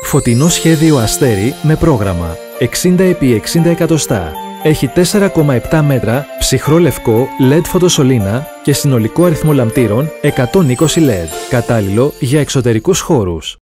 Φωτεινό σχέδιο αστέρι με πρόγραμμα 60x60 εκατοστά. Έχει 4,7 μέτρα, ψυχρό λευκό LED φωτοσολίνα και συνολικό αριθμό λαμπτήρων 120 LED. Κατάλληλο για εξωτερικούς χώρους.